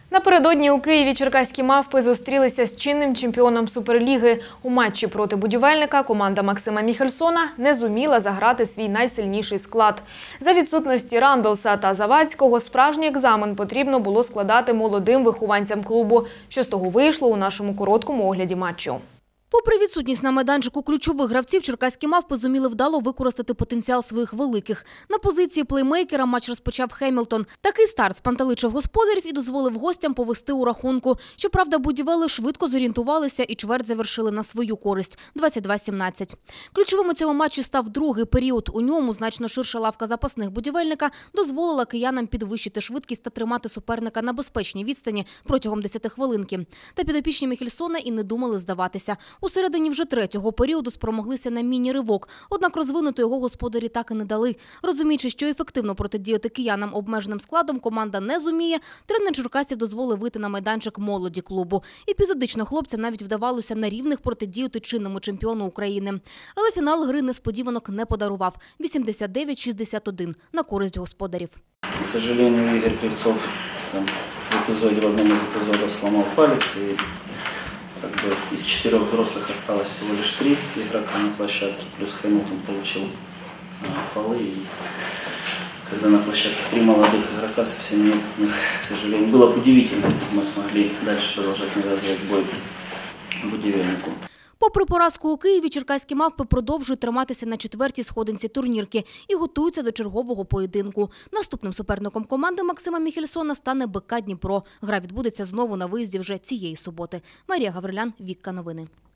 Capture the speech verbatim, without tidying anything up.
Напередодні у Києві черкаські мавпи зустрілися з чинним чемпіоном Суперліги. У матчі проти будівельника команда Максима Міхельсона не зуміла заграти свій найсильніший склад. За відсутності Рандалса та Завадського справжній екзамен потрібно було складати молодим вихованцям клубу. Що з того вийшло у нашому короткому огляді матчу. Попри відсутність на майданчику ключових гравців, черкаські мавпи зуміли вдало використати потенціал своїх великих. На позиції плеймейкера матч розпочав Хемілтон. Такий старт спантеличив господарів і дозволив гостям повести у рахунку. Щоправда, будівели швидко зорієнтувалися і чверть завершили на свою користь – двадцять два сімнадцять. Ключовим у цьому матчі став другий період. У ньому значно ширша лавка запасних будівельника дозволила киянам підвищити швидкість та тримати суперника на безпечній відстані протягом десяти хвилинки. Та підопічні Міхельсона і не думали здаватися. У середині вже третього періоду спромоглися на міні-ривок, однак розвинути його господарі так і не дали. Розуміючи, що ефективно протидіяти киянам обмеженим складом команда не зуміє, тренер черкасців дозволив вийти на майданчик молоді клубу. Епізодично хлопцям навіть вдавалося на рівних протидіяти чинному чемпіону України. Але фінал гри несподіванок не подарував – вісімдесят дев'ять шістдесят один на користь господарів. К сожалению, Игорь Кривцов там, в эпизоде, в одном из эпизодов сломал палец, и как бы, из четырех взрослых осталось всего лишь три игрока на площадке, плюс Хэмилтон получил а, фолы. И когда на площадке три молодых игрока, совсем неопытных, к сожалению, было бы удивительно, если бы мы смогли дальше продолжать навязывать бой будівельнику. Попри поразку у Києві, черкаські мавпи продовжують триматися на четвертій сходинці турнірки і готуються до чергового поєдинку. Наступним суперником команди Максима Міхельсона стане БК Дніпро. Гра відбудеться знову на виїзді вже цієї суботи. Марія Гаврилян, Вікка Новини.